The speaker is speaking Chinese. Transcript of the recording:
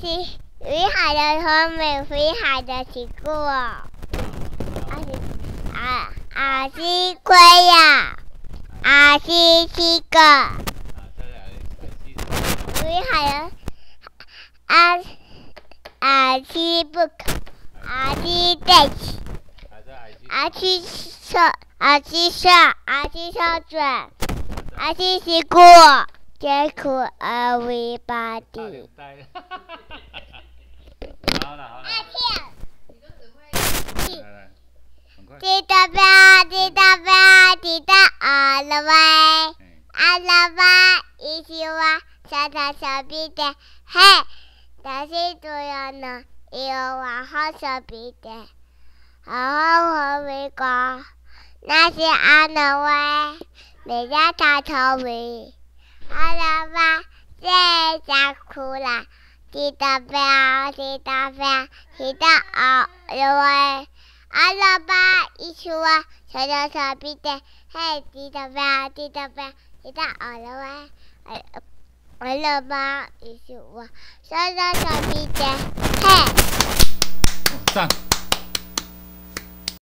雨海的聪明，飞海的奇过。阿西龟呀，阿西七个。雨海的阿西 book， 阿西 dash， 阿西上，阿西上转，阿西西过。结果 everybody。 好了。 记得不要，记得all the way，all the way，一起玩，小小小鼻子，嘿，但是都要呢，要玩好小鼻子，好好回光，那些all the way，每家大头尾，all the way，最想哭了，记得不要，记得all the way。阿拉巴一起玩，小小小鼻子，嘿，记得不要，记得阿拉巴，阿拉巴一起玩，小小小鼻子，嘿。 赞。